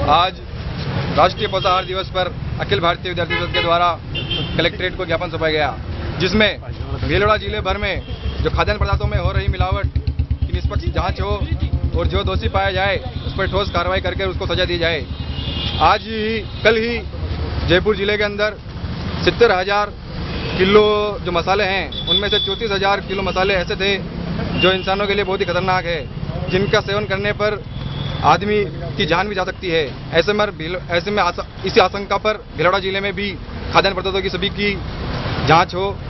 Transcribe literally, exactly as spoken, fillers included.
आज राष्ट्रीय पोषाहार दिवस पर अखिल भारतीय विद्यार्थी परिषद के द्वारा कलेक्ट्रेट को ज्ञापन सौंपा गया, जिसमें भीलवाड़ा जिले भर में जो खाद्यान्न पदार्थों में हो रही मिलावट की निष्पक्ष जांच हो और जो दोषी पाया जाए उस पर ठोस कार्रवाई करके उसको सजा दी जाए। आज ही कल ही जयपुर जिले के अंदर सत्तर हजार किलो जो मसाले हैं उनमें से चौंतीस हजार किलो मसाले ऐसे थे जो इंसानों के लिए बहुत ही खतरनाक है, जिनका सेवन करने पर आदमी की जान भी जा सकती है। ऐसे में ऐसे में इसी आशंका पर भीलवाड़ा जिले में भी खाद्यान्न पदार्थों की सभी की जांच हो